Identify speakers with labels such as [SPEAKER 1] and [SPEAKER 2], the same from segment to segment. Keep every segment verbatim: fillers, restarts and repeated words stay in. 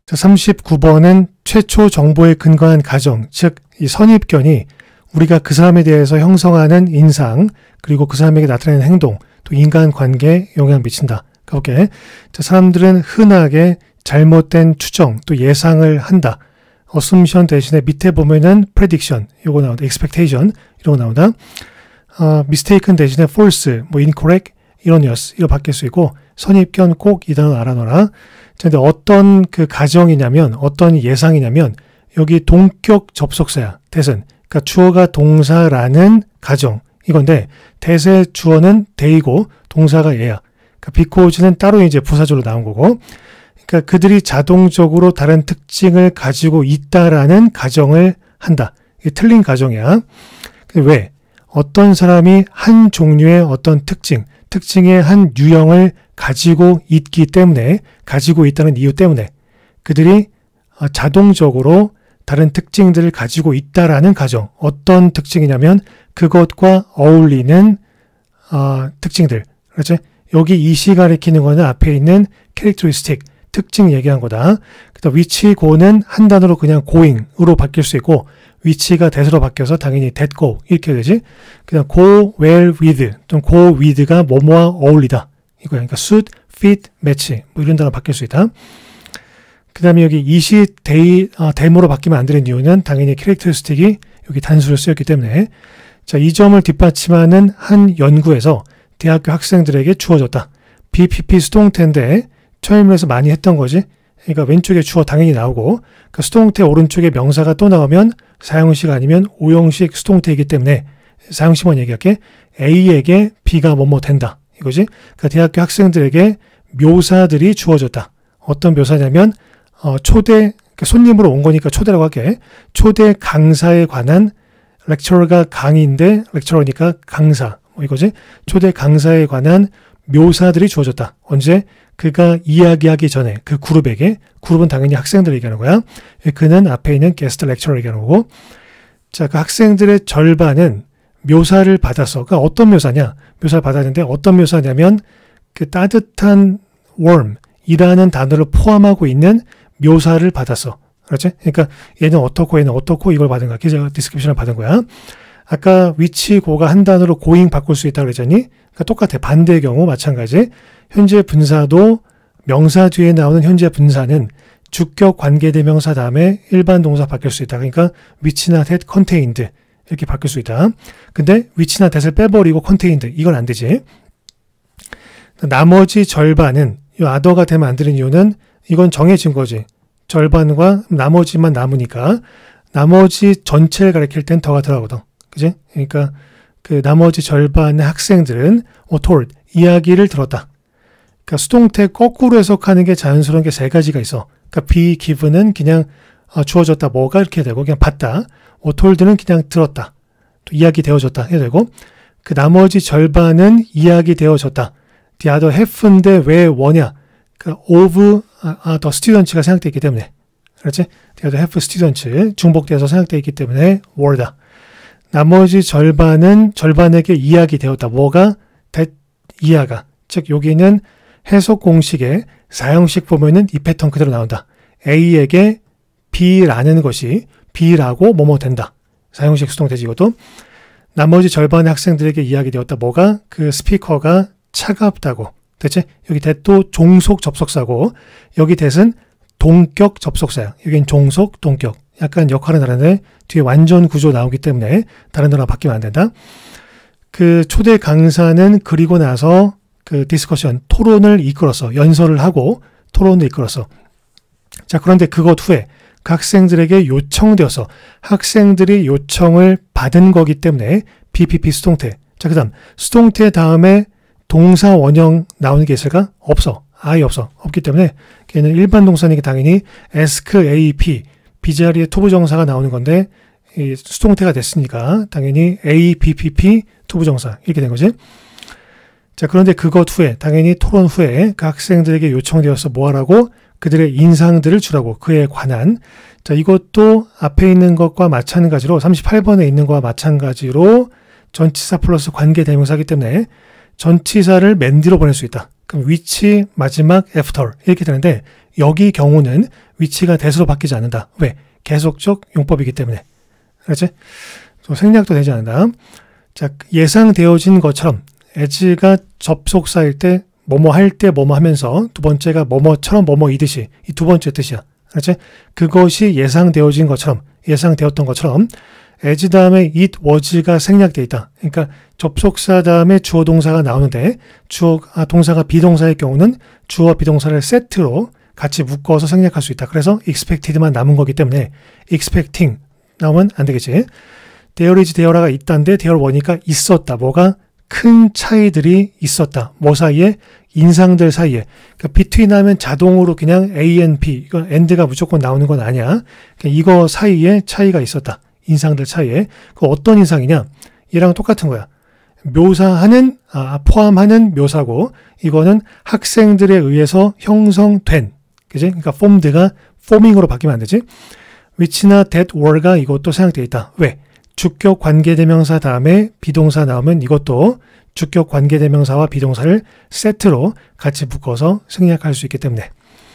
[SPEAKER 1] 자, 삼십구 번은 최초 정보에 근거한 가정, 즉 이 선입견이 우리가 그 사람에 대해서 형성하는 인상, 그리고 그 사람에게 나타내는 행동, 또 인간관계에 영향을 미친다. 오케이. 자, 사람들은 흔하게 잘못된 추정, 또 예상을 한다. assumption 대신에 밑에 보면은 prediction, 요거 나온다. expectation, 이런 거 나온다. 어, mistaken 대신에 false, 뭐 incorrect, erroneous, 이거 바뀔 수 있고, 선입견 꼭 이 단어 알아둬라. 자, 근데 어떤 그 가정이냐면, 어떤 예상이냐면, 여기 동격 접속사야. 대선. 그러니까 주어가 동사라는 가정. 이건데, 대세 주어는 they고, 동사가 얘야. 그러니까 because는 따로 이제 부사절로 나온 거고, 그러니까 그들이 자동적으로 다른 특징을 가지고 있다라는 가정을 한다. 이게 틀린 가정이야. 왜? 어떤 사람이 한 종류의 어떤 특징, 특징의 한 유형을 가지고 있기 때문에, 가지고 있다는 이유 때문에 그들이 자동적으로 다른 특징들을 가지고 있다라는 가정. 어떤 특징이냐면 그것과 어울리는 어, 특징들. 그렇지? 여기 이시 가리키는 거는 앞에 있는 characteristic, 특징 얘기한 거다. 그다음 위치 고는 한 단어로 그냥 going으로 바뀔 수 있고, 위치가 that으로 바뀌어서 당연히 that go 이렇게 되지. 그냥 go well with, 또는 go with가 뭐뭐와 어울리다. 이거야. 그러니까 suit, fit, match 뭐 이런 단어 바뀔 수 있다. 그 다음에 여기 이시 대, 아, 대모로 바뀌면 안 되는 이유는 당연히 characteristic이 여기 단수로 쓰였기 때문에. 자, 이 점을 뒷받침하는 한 연구에서 대학교 학생들에게 주어졌다. 비피피 수동태인데 처음에서 많이 했던 거지. 그러니까 왼쪽에 주어 당연히 나오고, 그러니까 수동태 오른쪽에 명사가 또 나오면 사형식 아니면 오형식 수동태이기 때문에 사형식만 얘기할게. A에게 B가 뭐뭐 된다. 이거지. 그러니까 대학교 학생들에게 묘사들이 주어졌다. 어떤 묘사냐면 어, 초대, 그러니까 손님으로 온 거니까 초대라고 할게. 초대 강사에 관한, 렉처러가 강의인데 렉처러니까 강사. 뭐 이거지. 초대 강사에 관한 묘사들이 주어졌다. 언제? 그가 이야기하기 전에 그 그룹에게, 그룹은 당연히 학생들 얘기하는 거야. 그는 앞에 있는 게스트 렉처러 얘기하는 거고. 자, 그 학생들의 절반은 묘사를 받았어. 그러니까 어떤 묘사냐? 묘사를 받았는데 어떤 묘사냐면 그 따뜻한 warm이라는 단어를 포함하고 있는 묘사를 받았어. 그렇지? 그러니까 얘는 어떻고 얘는 어떻고 이걸 받은 거야. 기자 디스크립션을 받은 거야. 아까 위치 고가 한 단어로 고잉 바꿀 수 있다고 그랬잖니? 그러니까 똑같아. 반대의 경우 마찬가지. 현재 분사도 명사 뒤에 나오는 현재 분사는 주격 관계대명사 다음에 일반 동사 바뀔 수 있다. 그러니까 위치나 that, contained 이렇게 바뀔 수 있다. 근데 위치나 that을 빼버리고 contained 이건 안 되지. 나머지 절반은 이 other가 되면 안 되는 이유는 이건 정해진 거지. 절반과 나머지만 남으니까 나머지 전체를 가리킬 땐 더가 들어가거든. 그지? 그러니까 그 나머지 절반의 학생들은 어, told, 이야기를 들었다. 그러니까 수동태 거꾸로 해석하는 게 자연스러운 게 세 가지가 있어. 그러니까 be given은 그냥 어, 주어졌다, 뭐가 이렇게 되고 그냥 봤다. 어, told는 그냥 들었다. 또 이야기 되어졌다 해야 되고, 그 나머지 절반은 이야기 되어졌다. the other half인데 왜 뭐냐? 그 of 아, the students가 생각되어 있기 때문에. 그렇지? the other half students 중복돼서 생각되어 있기 때문에 were다. 나머지 절반은 절반에게 이야기 되었다. 뭐가? that 이하가. 즉 여기는 해석 공식의 사형식 보면은 이 패턴 그대로 나온다. A에게 B라는 것이 B라고 뭐뭐 된다. 사형식 수동태지 이것도. 나머지 절반의 학생들에게 이야기되었다. 뭐가? 그 스피커가 차갑다고. 됐지? 여기 that도 종속 접속사고 여기 that은 동격 접속사야. 여긴 종속, 동격. 약간 역할은 다른데 뒤에 완전 구조 나오기 때문에 다른 단어가 바뀌면 안 된다. 그 초대 강사는 그리고 나서 그 디스커션, 토론을 이끌었어. 연설을 하고 토론을 이끌었어. 자, 그런데 그것 후에 그 학생들에게 요청되어서 학생들이 요청을 받은 거기 때문에 비피피 수동태. 자, 그 다음 수동태 다음에 동사 원형 나오는 게 있을까? 없어. 아예 없어. 없기 때문에 걔는 일반 동사니까 당연히 ask, ap, 비자리에 투부정사가 나오는 건데 이 수동태가 됐으니까 당연히 a, bpp, 투부정사 이렇게 된 거지. 자, 그런데 그것 후에 당연히 토론 후에 그 학생들에게 요청되어서 뭐 하라고? 그들의 인상들을 주라고. 그에 관한. 자, 이것도 앞에 있는 것과 마찬가지로 삼십팔 번에 있는 것과 마찬가지로 전치사 플러스 관계대명사이기 때문에 전치사를 맨 뒤로 보낼 수 있다. 그럼 which 마지막 after 이렇게 되는데 여기 경우는 which가 that으로 바뀌지 않는다. 왜? 계속적 용법이기 때문에. 그렇지? 또 생략도 되지 않는다. 자, 예상되어진 것처럼 as가 접속사일 때 뭐뭐 할 때 뭐뭐 하면서 두 번째가 뭐뭐처럼 뭐뭐이듯이 이 두 번째 뜻이야. 그렇지? 그것이 예상되어진 것처럼 예상되었던 것처럼 as 다음에 it was가 생략되어 있다. 그러니까 접속사 다음에 주어 동사가 나오는데 주어 아, 동사가 비동사의 경우는 주어 비동사를 세트로 같이 묶어서 생략할 수 있다. 그래서 expected만 남은 거기 때문에 expecting 나오면 안 되겠지. there is there가 있다인데 there were니까 있었다. 뭐가 큰 차이들이 있었다. 뭐 사이에? 인상들 사이에. 그러니까 between 하면 자동으로 그냥 A and B, 이건 and가 무조건 나오는 건 아니야. 그러니까 이거 사이에 차이가 있었다. 인상들 차이에. 그 어떤 인상이냐? 얘랑 똑같은 거야. 묘사하는, 아, 포함하는 묘사고, 이거는 학생들에 의해서 형성된, 그지? 그러니까 formed가 forming으로 바뀌면 안 되지? which나 that were가 이것도 생략되어 있다. 왜? 주격 관계대명사 다음에 비동사 나오면 이것도 주격 관계대명사와 비동사를 세트로 같이 묶어서 생략할 수 있기 때문에.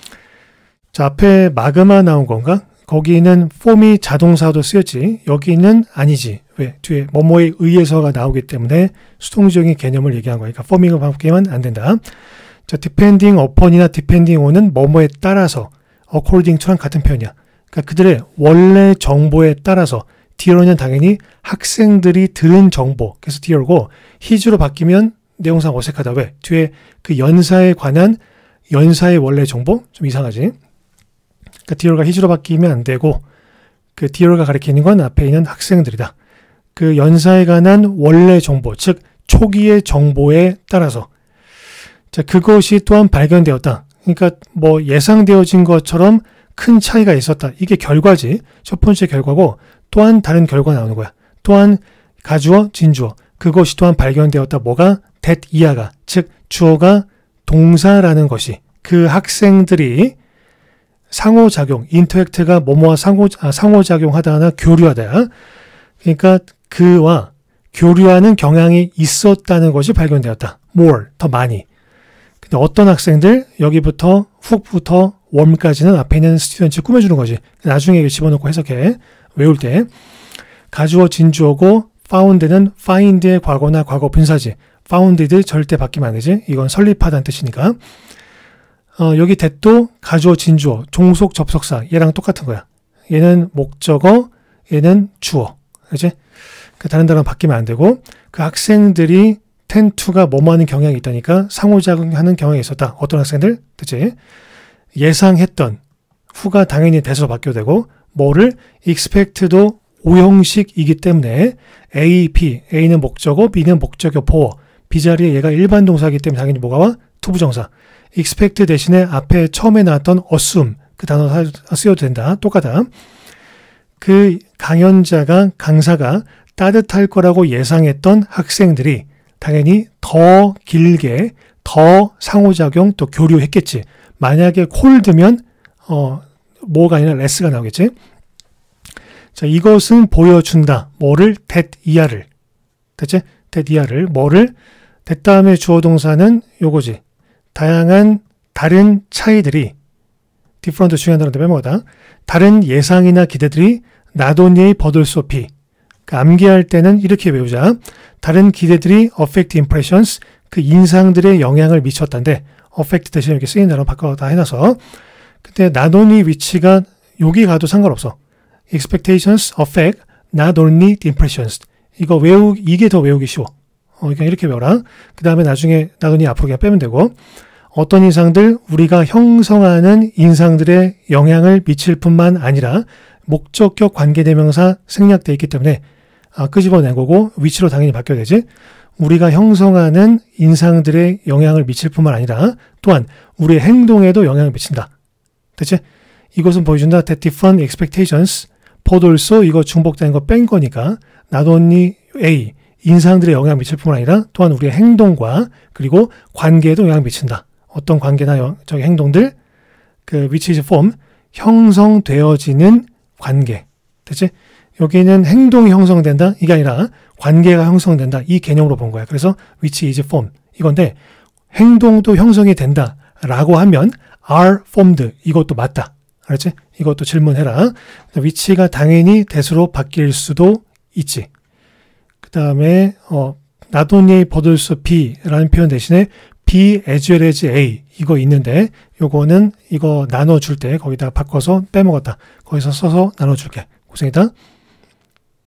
[SPEAKER 1] 자, 앞에 마그마 나온 건가? 거기는 form이 자동사도 쓰였지. 여기는 아니지. 왜? 뒤에 뭐뭐에 의해서가 나오기 때문에 수동적인 개념을 얘기한 거니까 forming을 바꾸면 안 된다. 자, depending upon이나 depending on은 뭐뭐에 따라서 according to랑 같은 표현이야. 그러니까 그들의 원래 정보에 따라서 dear는 당연히 학생들이 들은 정보. 그래서 dear고 his로 바뀌면 내용상 어색하다. 왜? 뒤에 그 연사에 관한 연사의 원래 정보? 좀 이상하지? 그러니까 dear가 his로 바뀌면 안 되고 그 dear가 가리키는 건 앞에 있는 학생들이다. 그 연사에 관한 원래 정보, 즉 초기의 정보에 따라서 자, 그것이 또한 발견되었다. 그러니까 뭐 예상되어진 것처럼 큰 차이가 있었다. 이게 결과지. 첫 번째 결과고 또한 다른 결과가 나오는 거야. 또한 가주어, 진주어. 그것이 또한 발견되었다. 뭐가? that 이하가. 즉 주어가 동사라는 것이 그 학생들이 상호작용, 인터랙트가 뭐뭐와 상호, 아, 상호작용하다나 교류하다. 그러니까 그와 교류하는 경향이 있었다는 것이 발견되었다. more, 더 많이. 근데 어떤 학생들? 여기부터 훅부터 웜까지는 앞에 있는 스튜던트 꾸며주는 거지. 나중에 집어넣고 해석해. 외울 때. 가주어 진주어고 found는 find의 과거나 과거 분사지. founded 절대 바뀌면 안 되지. 이건 설립하다는 뜻이니까. 어, 여기 that도 가주어 진주어, 종속 접속사 얘랑 똑같은 거야. 얘는 목적어, 얘는 주어. 그렇지? 그 다른 단어 바뀌면 안 되고 그 학생들이 tend to가 뭐뭐 하는 경향이 있다니까 상호작용하는 경향이 있었다. 어떤 학생들? 그치? 예상했던 후가 당연히 that으로 바뀌어도 되고 뭐를 expect도 오형식이기 때문에 A, B, A는 목적어, B는 목적어, 보어. B 자리에 얘가 일반 동사이기 때문에 당연히 뭐가 와? 투부정사. expect 대신에 앞에 처음에 나왔던 assume 그 단어 쓰여도 된다. 똑같아. 그 강연자가 강사가 따뜻할 거라고 예상했던 학생들이 당연히 더 길게 더 상호작용 또 교류했겠지. 만약에 콜드면 어 뭐가 아니라 레스가 나오겠지. 자, 이것은 보여준다. 뭐를? that 이하를. 됐지? that 이하를. 뭐를? that 다음에 주어 동사는 요거지. 다양한 다른 차이들이 different 중요한 단어인데 빼먹었다. 다른 예상이나 기대들이 not only but also be. 그러니까 암기할 때는 이렇게 외우자. 다른 기대들이 affect impressions. 그 인상들의 영향을 미쳤다는데 affect 대신에 이렇게 쓰인 단어 바꿔 다 해놔서 근데 not only which가 여기 가도 상관없어. expectations affect not only the impressions. 이거 외우 이게 더 외우기 쉬워. 어, 그냥 이렇게 외워라. 그 다음에 나중에 not only 앞으로 그냥 빼면 되고 어떤 인상들 우리가 형성하는 인상들의 영향을 미칠 뿐만 아니라 목적격 관계대명사 생략되어 있기 때문에 아, 끄집어낸 거고 which로 당연히 바뀌어야 되지. 우리가 형성하는 인상들의 영향을 미칠 뿐만 아니라 또한 우리의 행동에도 영향을 미친다. 됐지? 이것은 보여준다. That different expectations, but also 이거 중복되는 거 뺀 거니까 not only A, 인상들의 영향을 미칠 뿐만 아니라 또한 우리의 행동과 그리고 관계에도 영향을 미친다. 어떤 관계나 영, 저기 행동들, 그 which is form, 형성되어지는 관계. 됐지? 여기는 행동이 형성된다? 이게 아니라 관계가 형성된다. 이 개념으로 본 거야. 그래서 which is form. 이건데 행동도 형성이 된다 라고 하면 are formed 이것도 맞다. 알았지? 이것도 질문해라. 위치가 당연히 that으로 바뀔 수도 있지. 그 다음에 어, not only but also be 라는 표현 대신에 be as well as A 이거 있는데 요거는 이거 나눠줄 때 거기다 바꿔서 빼먹었다. 거기서 써서 나눠줄게. 고생했다.